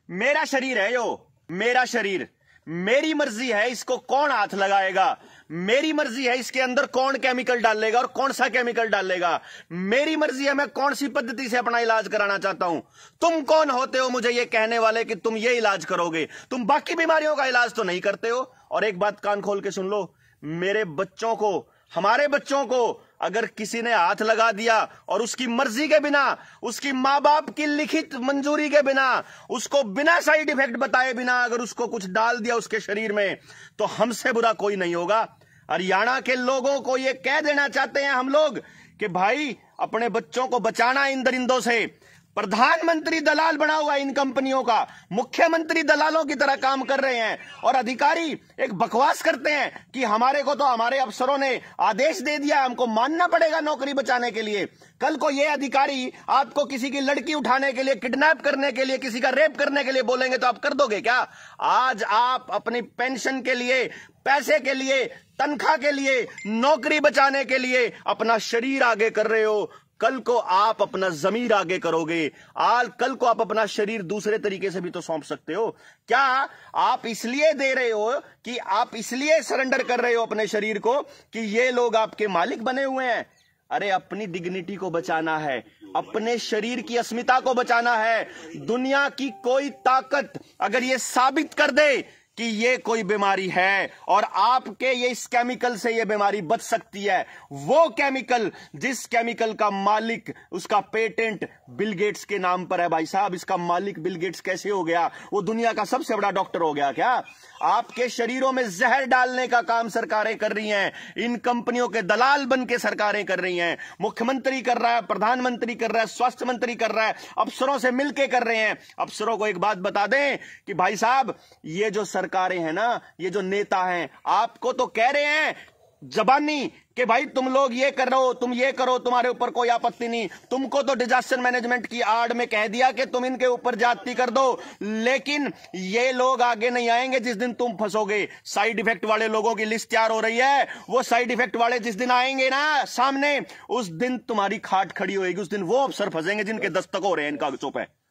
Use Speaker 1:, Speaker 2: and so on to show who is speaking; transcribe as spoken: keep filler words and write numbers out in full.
Speaker 1: मेरा शरीर है यो, मेरा शरीर, मेरी मर्जी है इसको कौन हाथ लगाएगा, मेरी मर्जी है इसके अंदर कौन केमिकल डालेगा और कौन सा केमिकल डालेगा, मेरी मर्जी है मैं कौन सी पद्धति से अपना इलाज कराना चाहता हूं। तुम कौन होते हो मुझे ये कहने वाले कि तुम ये इलाज करोगे? तुम बाकी बीमारियों का इलाज तो नहीं करते हो। और एक बात कान खोल के सुन लो, मेरे बच्चों को, हमारे बच्चों को अगर किसी ने हाथ लगा दिया और उसकी मर्जी के बिना, उसकी मां बाप की लिखित मंजूरी के बिना, उसको बिना साइड इफेक्ट बताए बिना अगर उसको कुछ डाल दिया उसके शरीर में, तो हमसे बुरा कोई नहीं होगा। हरियाणा के लोगों को यह कह देना चाहते हैं हम लोग कि भाई अपने बच्चों को बचाना इन दरिंदों से। प्रधानमंत्री दलाल बना हुआ इन कंपनियों का, मुख्यमंत्री दलालों की तरह काम कर रहे हैं और अधिकारी एक बकवास करते हैं कि हमारे को तो हमारे अफसरों ने आदेश दे दिया, हमको मानना पड़ेगा नौकरी बचाने के लिए। कल को ये अधिकारी आपको किसी की लड़की उठाने के लिए, किडनैप करने के लिए, किसी का रेप करने के लिए बोलेंगे तो आप कर दोगे क्या? आज आप अपनी पेंशन के लिए, पैसे के लिए, तनख्वाह के लिए, नौकरी बचाने के लिए अपना शरीर आगे कर रहे हो, कल को आप अपना जमीर आगे करोगे। आज कल को आप अपना शरीर दूसरे तरीके से भी तो सौंप सकते हो। क्या आप इसलिए दे रहे हो कि आप इसलिए सरेंडर कर रहे हो अपने शरीर को कि ये लोग आपके मालिक बने हुए हैं? अरे अपनी डिग्निटी को बचाना है, अपने शरीर की अस्मिता को बचाना है। दुनिया की कोई ताकत अगर ये साबित कर दे कि ये कोई बीमारी है और आपके ये इस केमिकल से ये बीमारी बच सकती है, वो केमिकल जिस केमिकल का मालिक, उसका पेटेंट बिल गेट्स के नाम पर है। भाई साहब, इसका मालिक बिल गेट्स कैसे हो गया? वो दुनिया का सबसे बड़ा डॉक्टर हो गया क्या? आपके शरीरों में जहर डालने का काम सरकारें कर रही हैं, इन कंपनियों के दलाल बन के सरकारें कर रही हैं। मुख्यमंत्री कर रहा है, प्रधानमंत्री कर रहा है, स्वास्थ्य मंत्री कर रहा है, अफसरों से मिलकर कर रहे हैं। अफसरों को एक बात बता दें कि भाई साहब, ये जो सरकारें हैं ना, ये जो नेता हैं, आपको तो कह रहे हैं जबानी कि भाई तुम लोग ये कर रहे हो, तुम ये करो, तुम्हारे ऊपर कोई आपत्ति नहीं। तुमको तो डिजास्टर मैनेजमेंट की आड़ में कह दिया कि तुम इनके ऊपर जाति कर दो, लेकिन ये लोग आगे नहीं आएंगे जिस दिन तुम फंसोगे। साइड इफेक्ट वाले लोगों की लिस्ट तैयार हो रही है, वो साइड इफेक्ट वाले जिस दिन आएंगे ना सामने, उस दिन तुम्हारी खाट खड़ी होगी, उस दिन वो अफसर फंसेंगे जिनके दस्तक हो रहे हैं इन कागजों पे।